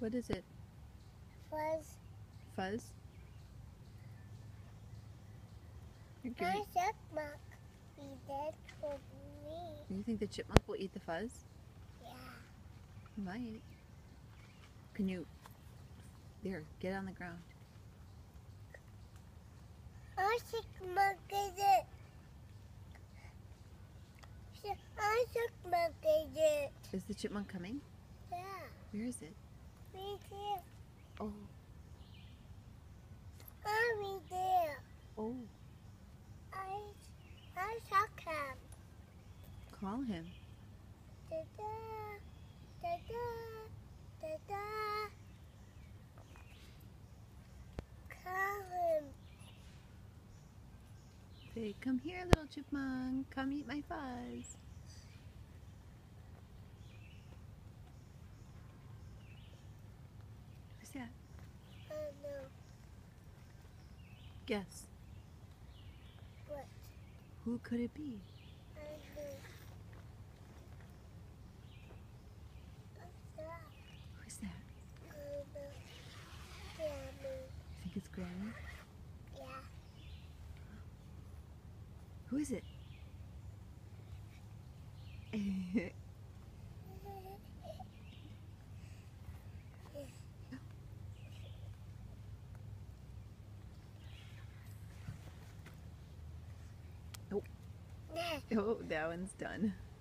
What is it? Fuzz. Fuzz? You're My good. chipmunk eat it for me. You think the chipmunk will eat the fuzz? Yeah. He might. Can you... There, get on the ground. Our chipmunk is it. Our chipmunk is it. Is the chipmunk coming? Yeah. Where is it? Me too. Oh. Are we there? Oh. I saw him. Call him. Da-da, da-da, da-da. Call him. Say, come here, little chipmunk. Come eat my fuzz. Who's that? I know. Guess. What? Who could it be? I know. What's that? Who's that? I know. Yeah, me. Think it's Granny? Yeah. Who is it? Oh. Oh, that one's done.